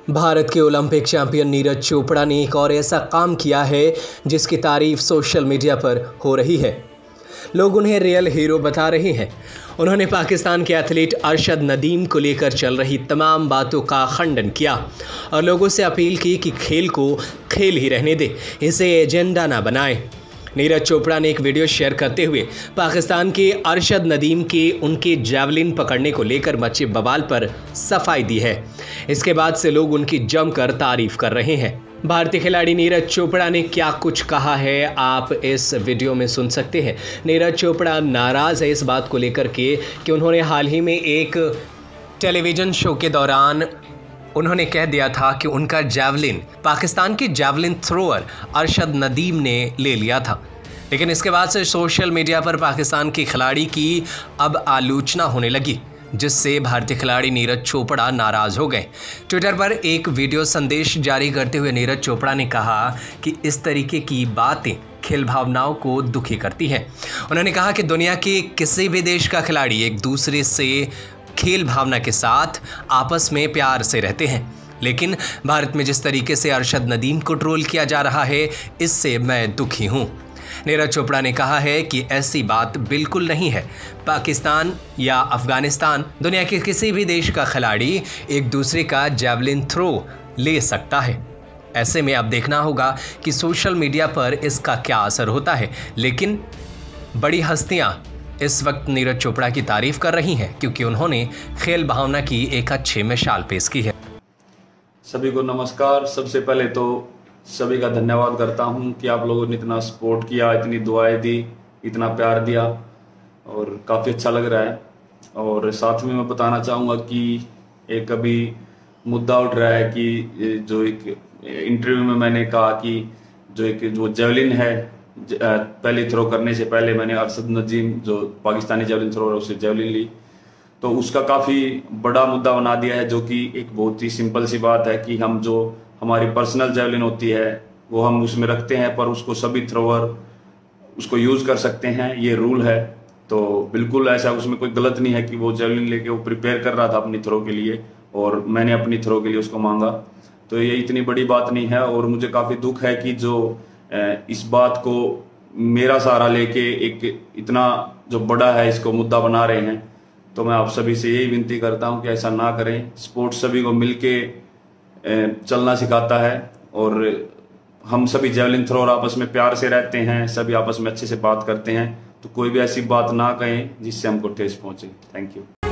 भारत के Olympic champion Neeraj Chopra ने एक और ऐसा काम किया है जिसकी तारीफ सोशल मीडिया पर हो रही है। लोग उन्हें रियल हीरो बता रहे हैं। उन्होंने पाकिस्तान के एथलीट अरशद नदीम को लेकर चल रही तमाम बातों का खंडन किया और लोगों से अपील की कि खेल को खेल ही रहने दे, इसे एजेंडा ना बनाएं। नीरज चोपड़ा ने एक वीडियो शेयर करते हुए पाकिस्तान के अरशद नदीम के उनके जैवलिन पकड़ने को लेकर मचे बवाल पर सफाई दी है। इसके बाद से लोग उनकी जमकर तारीफ कर रहे हैं। भारतीय खिलाड़ी नीरज चोपड़ा ने क्या कुछ कहा है, आप इस वीडियो में सुन सकते हैं। नीरज चोपड़ा नाराज़ है इस बात को लेकर के कि उन्होंने हाल ही में एक टेलीविज़न शो के दौरान उन्होंने कह दिया था कि उनका जैवलिन पाकिस्तान की जैवलिन थ्रोअर अरशद नदीम ने ले लिया था। लेकिन इसके बाद से सोशल मीडिया पर पाकिस्तान के खिलाड़ी की अब आलोचना होने लगी, जिससे भारतीय खिलाड़ी नीरज चोपड़ा नाराज़ हो गए। ट्विटर पर एक वीडियो संदेश जारी करते हुए नीरज चोपड़ा ने कहा कि इस तरीके की बातें खेल भावनाओं को दुखी करती हैं। उन्होंने कहा कि दुनिया के किसी भी देश का खिलाड़ी एक दूसरे से खेल भावना के साथ आपस में प्यार से रहते हैं, लेकिन भारत में जिस तरीके से अरशद नदीम को ट्रोल किया जा रहा है, इससे मैं दुखी हूँ। नीरज चोपड़ा ने कहा है कि ऐसी बात बिल्कुल नहीं है। पाकिस्तान या अफगानिस्तान, दुनिया के किसी भी देश का खिलाड़ी एक दूसरे का जैवलिन थ्रो ले सकता है। ऐसे में अब देखना होगा कि सोशल मीडिया पर इसका क्या असर होता है। लेकिन बड़ी हस्तियां इस वक्त नीरज चोपड़ा की तारीफ कर रही हैं, क्योंकि उन्होंने खेल भावना की एक अच्छी मिसाल पेश की है। सभी को नमस्कार। सबसे पहले तो सभी का धन्यवाद करता हूं कि आप लोगों ने इतना सपोर्ट किया, इतनी दुआएं दी, इतना प्यार दिया और काफ़ी अच्छा लग रहा है। और साथ में मैं बताना चाहूँगा कि एक अभी मुद्दा उठ रहा है कि जो एक इंटरव्यू में मैंने कहा कि जो जेवलिन है, पहले थ्रो करने से पहले मैंने अरशद नदीम जो पाकिस्तानी जेवलिन थ्रो है उससे जेवलिन ली, तो उसका काफ़ी बड़ा मुद्दा बना दिया है, जो कि एक बहुत ही सिंपल सी बात है कि हम जो हमारी पर्सनल जेवलिन होती है वो हम उसमें रखते हैं, पर उसको सभी थ्रोअर उसको यूज़ कर सकते हैं, ये रूल है। तो बिल्कुल ऐसा उसमें कोई गलत नहीं है कि वो जेवलिन लेके वो प्रिपेयर कर रहा था अपनी थ्रो के लिए और मैंने अपनी थ्रो के लिए उसको मांगा, तो ये इतनी बड़ी बात नहीं है। और मुझे काफ़ी दुख है कि जो इस बात को मेरा सहारा लेके एक इतना जो बड़ा है इसको मुद्दा बना रहे हैं, तो मैं आप सभी से यही विनती करता हूं कि ऐसा ना करें। स्पोर्ट्स सभी को मिलके चलना सिखाता है और हम सभी जेवलिन थ्रोअर आपस में प्यार से रहते हैं, सभी आपस में अच्छे से बात करते हैं, तो कोई भी ऐसी बात ना कहें जिससे हमको ठेस पहुंचे। Thank you.